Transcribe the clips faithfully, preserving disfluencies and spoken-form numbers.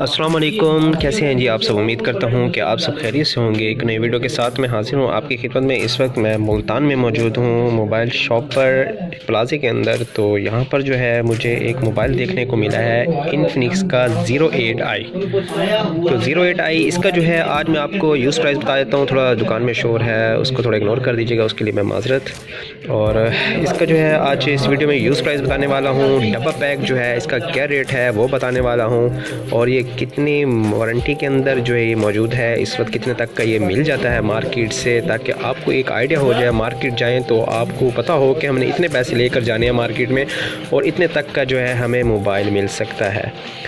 अस्सलाम वालेकुम, कैसे हैं जी आप सब। उम्मीद करता हूं कि आप सब खैरियत से होंगे। एक नई वीडियो के साथ मैं हाजिर हूं आपकी खिदमत में। इस वक्त मैं मुल्तान में मौजूद हूं, मोबाइल शॉप पर प्लाजे के अंदर। तो यहां पर जो है मुझे एक मोबाइल देखने को मिला है इन्फिनिक्स का ज़ीरो एट आई। तो ज़ीरो एट आई इसका जो है आज मैं आपको यूज़ प्राइस बता देता हूँ। थोड़ा दुकान में शोर है, उसको थोड़ा इग्नोर कर दीजिएगा, उसके लिए मैं माजरत। और इसका जो है आज इस वीडियो में यूज़ प्राइस बताने वाला हूँ। डब्बा पैक जो है इसका क्या रेट है वो बताने वाला हूँ, और ये कितनी वारंटी के अंदर जो है ये मौजूद है, इस वक्त कितने तक का ये मिल जाता है मार्केट से, ताकि आपको एक आइडिया हो जाए। मार्केट जाएं तो आपको पता हो कि हमने इतने पैसे लेकर जाने हैं मार्केट में और इतने तक का जो है हमें मोबाइल मिल सकता है।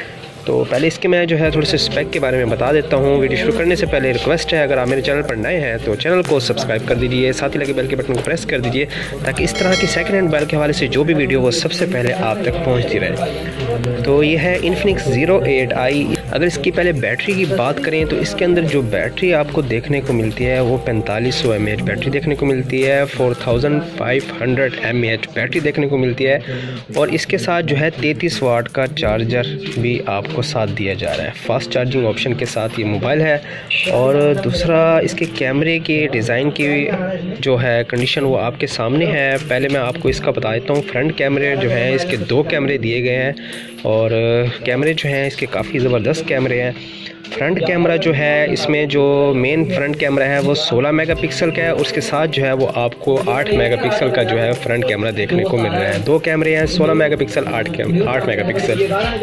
तो पहले इसके मैं जो है थोड़े से स्पेक के बारे में बता देता हूँ। वीडियो शुरू करने से पहले रिक्वेस्ट है, अगर आप मेरे चैनल पर नए हैं तो चैनल को सब्सक्राइब कर दीजिए, साथ ही लगे बेल के बटन को प्रेस कर दीजिए, ताकि इस तरह की सेकंड हैंड मोबाइल के हवाले से जो भी वीडियो वो सबसे पहले आप तक पहुँचती रहे। तो ये है इन्फिनिक्स ज़ीरो एट आई। अगर इसकी पहले बैटरी की बात करें तो इसके अंदर जो बैटरी आपको देखने को मिलती है वो पैंतालीस सौ एम एच बैटरी देखने को मिलती है। Four thousand five hundred M H battery देखने को मिलती है, और इसके साथ जो है तैंतीस वाट का चार्जर भी आपको साथ दिया जा रहा है। फास्ट चार्जिंग ऑप्शन के साथ ये मोबाइल है। और दूसरा, इसके कैमरे की डिज़ाइन की जो है कंडीशन वो आपके सामने है। पहले मैं आपको इसका बता देता हूँ। फ्रंट कैमरे जो हैं इसके दो कैमरे दिए गए हैं, और कैमरे जो हैं इसके काफ़ी ज़बरदस्त कैमरे हैं। फ्रंट कैमरा जो है इसमें जो मेन फ्रंट कैमरा है वो सोलह मेगापिक्सल का है, उसके साथ जो है वो आपको आठ मेगापिक्सल का जो है फ्रंट कैमरा देखने को मिल रहा है। दो कैमरे हैं, सोलह मेगापिक्सल, आठ कैम आठ मेगापिक्सल।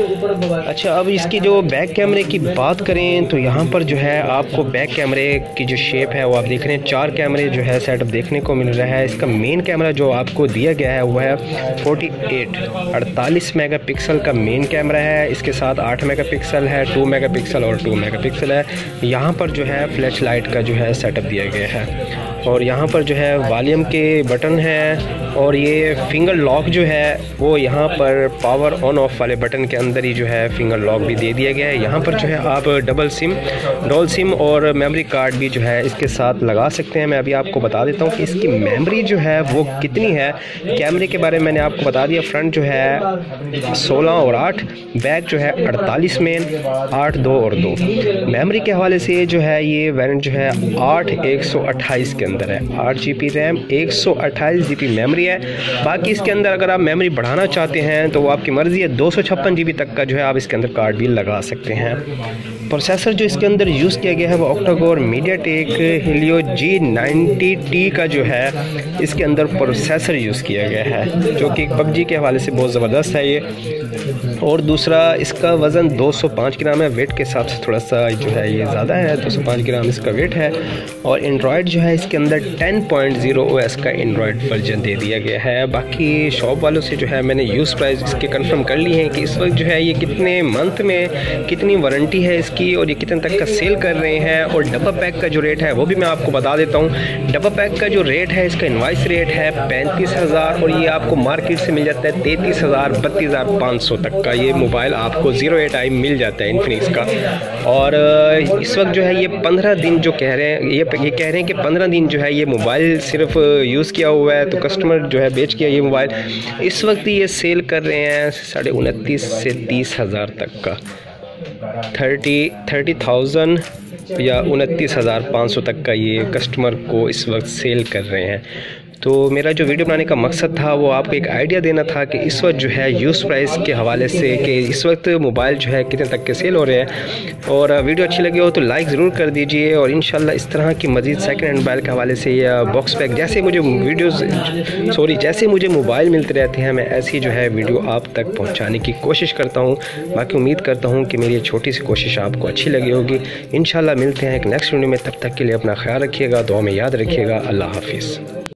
अच्छा, अब इसकी जो बैक कैमरे की बात करें तो यहाँ पर जो है आपको बैक कैमरे की जो शेप है वो आप देख रहे हैं, चार कैमरे जो है सेटअप देखने को मिल रहा है। इसका मेन कैमरा जो आपको दिया गया है वो है फोर्टी एट अड़तालीस मेगापिक्सल का मेन कैमरा है। इसके साथ आठ मेगापिक्सल है, टू मेगापिक्सल और टू मेगापिक्सल है। यहाँ पर जो है फ्लैश लाइट का जो है सेटअप दिया गया है, और यहाँ पर जो है वॉल्यूम के बटन है, और ये फिंगर लॉक जो है वो यहाँ पर पावर ऑन ऑफ वाले बटन के अंदर ही जो है फिंगर लॉक भी दे दिया गया है। यहाँ पर जो है आप डबल सिम, डोल सिम और मेमोरी कार्ड भी जो है इसके साथ लगा सकते हैं। मैं अभी आपको बता देता हूँ कि इसकी मेमोरी जो है वो कितनी है। कैमरे के बारे में मैंने आपको बता दिया। फ्रंट जो है सोलह और आठ, बैक जो है अड़तालीस मेन, आठ दो और दो। मेमोरी के हवाले से जो है ये वेरिएंट जो है आठ एक सौ अट्ठाईस के अंदर है। आठ जी बी रैम, एक सौ अट्ठाईस जी बी मेमोरी है। बाकी इसके अंदर अगर आप मेमोरी बढ़ाना चाहते हैं तो वो आपकी मर्ज़ी है, दो सौ छप्पन जी बी तक का जो है आप इसके अंदर कार्ड भी लगा सकते हैं। प्रोसेसर जो इसके अंदर यूज़ किया गया है वो octa-core MediaTek Helio G ninety T का जो है इसके अंदर प्रोसेसर यूज़ किया गया है, जो कि पबजी के हवाले से बहुत ज़बरदस्त है ये। और दूसरा, इसका वज़न दो सौ पाँच ग्राम है। वेट के हिसाब से थोड़ा सा जो है ये ज़्यादा है, दो सौ पाँच ग्राम इसका वेट है। और एंड्रॉयड जो है इसके अंदर ten point zero O S का एंड्रॉयड वर्जन दे दिया गया है। बाकी शॉप वालों से जो है मैंने यूज़ प्राइस इसके कंफर्म कर ली है कि इस वक्त जो है ये कितने मंथ में कितनी वारंटी है इसकी, और ये कितने तक का सेल कर रहे हैं। और डब्बा पैक का जो रेट है वो भी मैं आपको बता देता हूँ। डब्बा पैक का जो रेट है इसका इनवाइस रेट है पैंतीस हज़ार, और ये आपको मार्केट से मिल जाता है तैंतीस हज़ार बत्तीस हज़ार पाँच सौ तक का ये मोबाइल आपको ज़ीरो एट आई मिल जाता है इन्फिनिक्स का। और इस वक्त जो है ये पंद्रह दिन जो कह रहे हैं, ये ये कह रहे हैं कि पंद्रह दिन जो है ये मोबाइल सिर्फ यूज़ किया हुआ है, तो कस्टमर जो है बेच किया ये मोबाइल। इस वक्त ये सेल कर रहे हैं साढ़े उनतीस से तीस हज़ार तक का, थर्टी थर्टी थाउजेंड या उनतीस हज़ार पाँच सौ तक का ये कस्टमर को इस वक्त सेल कर रहे हैं। तो मेरा जो वीडियो बनाने का मकसद था वो आपको एक आइडिया देना था कि इस वक्त जो है यूज़ प्राइस के हवाले से कि इस वक्त मोबाइल जो है कितने तक के सेल हो रहे हैं। और वीडियो अच्छी लगी हो तो लाइक ज़रूर कर दीजिए, और इंशाल्लाह इस तरह की मज़ीद सेकंड हैंड मोबाइल के हवाले से या बॉक्स पैक जैसे मुझे वीडियोस सॉरी जैसे मुझे मोबाइल मिलते रहते हैं, मैं ऐसी जो है वीडियो आप तक पहुँचाने की कोशिश करता हूँ। बाकी उम्मीद करता हूँ कि मेरी छोटी सी कोशिश आपको अच्छी लगी होगी। इंशाल्लाह मिलते हैं एक नेक्स्ट वीडियो में, तब तक के लिए अपना ख्याल रखिएगा, दुआ में याद रखिएगा। अल्लाह हाफिज़।